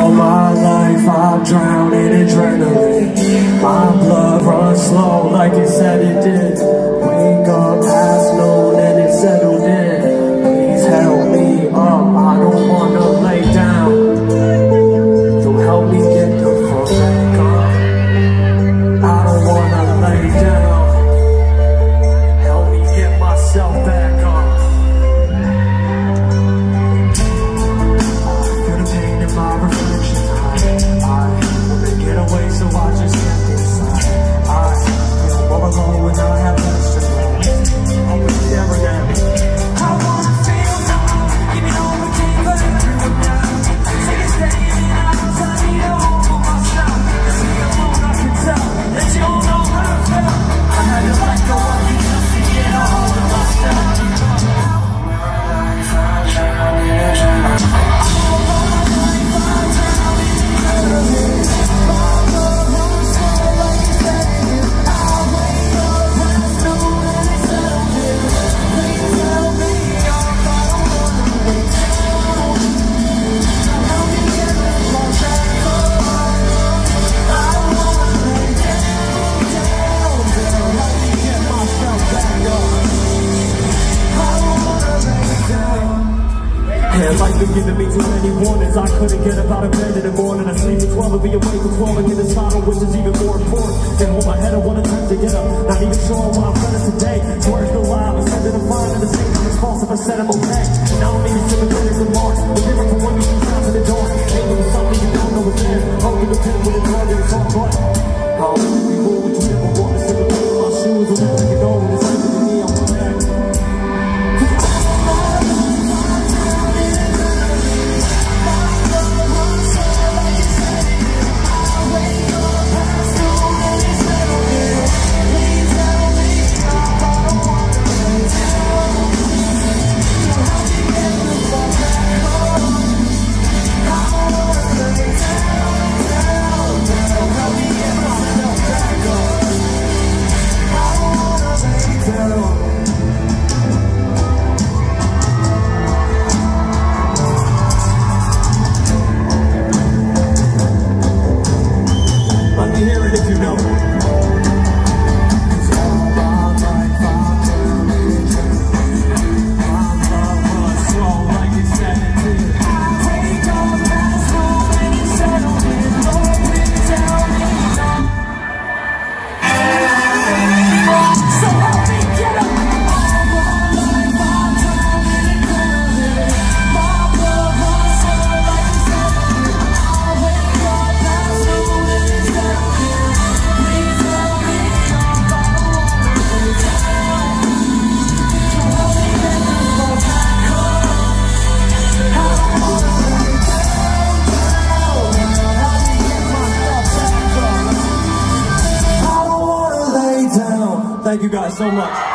All my life I've drowned in adrenaline. My blood runs slow like it said it did. Wake up past noon and it settled in. Please help me up, I don't wanna lay down. So help me get the fuck back up. I don't wanna lay down. Help me get myself back up. My reflection, I wanna get away, so I just stepped inside. I feel more alone when I have less to lose. Always staring at me. I wanna feel numb, even though we can't let it through now. Sick of staying in the house, I need a home for myself. It's me alone, I can tell that you don't know how I felt. I had to let go of you just to get a hold of myself. Life been giving me too many warnings. I couldn't get up out of bed in the morning. I sleep at 12 and be awake at 12 and get a title, which is even more important. Then hold my head, I want to turn to get up. Not even sure what I'm feeling today. Swears no lie, I'm sending a fire to the same thing as false if I said I'm okay. And I don't need a sympathetic remarks. But different from when you see signs in the dark. Maybe it's something you don't know what's there. Hope you depend when it's hard and it's all but. How many people would you ever want to sit in my shoes and never get over this life with me on my back? Let me hear it if you know. Thank you guys so much.